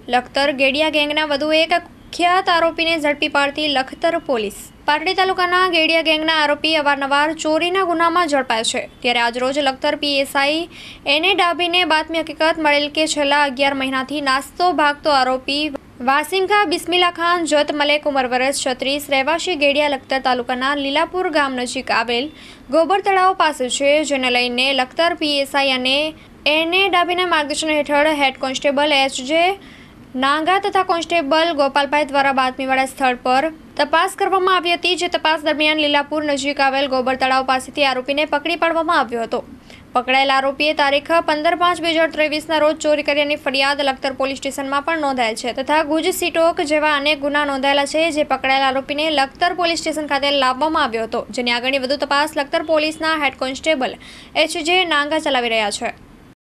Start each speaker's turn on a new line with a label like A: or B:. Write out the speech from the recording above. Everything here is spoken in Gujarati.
A: લખતર ગેડિયા ગેંગના વધુ એક કુખ્યાત આરોપીને ઝડપી પાડતી લખતર પોલીસ। પાટડી તાલુકાના ગેડિયા ગેંગના આરોપી અવારનવાર ચોરીના ગુનામાં ઝડપાય છે, ત્યારે આજરોજ લખતર પીએસઆઈ એને ડાભીને બાતમી હકીકત મળેલ કે છેલ્લા 11 મહિનાથી નાસ્તો ભાગતો આરોપી વાસિંકા બિસ્મિલ્લા ખાન જત મલેક ઉંમર વર્ષ 36 રહેવાસી ગેડિયા લખતર તાલુકાના લીલાપુર ગામ નજીક આવેલ ગોબર તળાવ પાસે છે, જેને લઈને લખતર પીએસઆઈ અને એને ડાભીના માર્ગદર્શન હેઠળ હેડ કોન્સ્ટેબલ એચ.જે. નાંગા તથા કોન્સ્ટેબલ ગોપાલભાઈ દ્વારા બાતમીવાળા સ્થળ પર તપાસ કરવામાં આવી હતી, જે તપાસ દરમિયાન લીલાપુર નજીક આવેલ ગોબર તળાવ પાસેથી આરોપીને પકડી પાડવામાં આવ્યો હતો। પકડાયેલ આરોપીએ તારીખ 15/5/2023ના રોજ ચોરી કર્યાની ફરિયાદ લખતર પોલીસ સ્ટેશનમાં પણ નોંધાયેલ છે તથા ગુજ સીટોક જેવા અનેક ગુના નોંધાયેલા છે, જે પકડાયેલ આરોપીને લખતર પોલીસ સ્ટેશન ખાતે લાવવામાં આવ્યો હતો, જેની આગળની વધુ તપાસ લખતર પોલીસના હેડ કોન્સ્ટેબલ એચ.જે. નાંગા ચલાવી રહ્યા છે।